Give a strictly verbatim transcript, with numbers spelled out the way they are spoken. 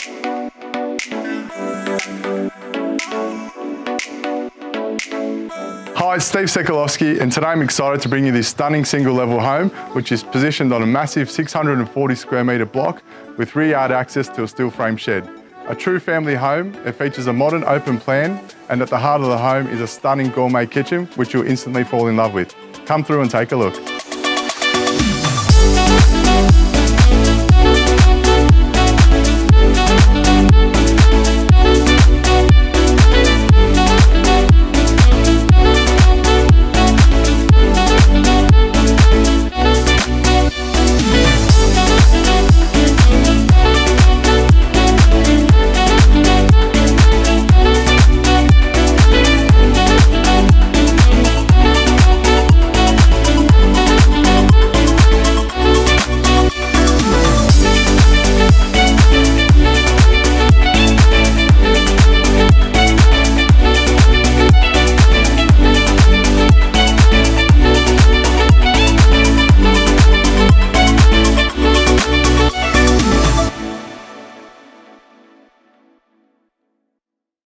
Hi, it's Steve Sekulowski, and today I'm excited to bring you this stunning single level home, which is positioned on a massive six hundred forty square metre block with rear yard access to a steel frame shed. A true family home, it features a modern open plan, and at the heart of the home is a stunning gourmet kitchen, which you'll instantly fall in love with. Come through and take a look.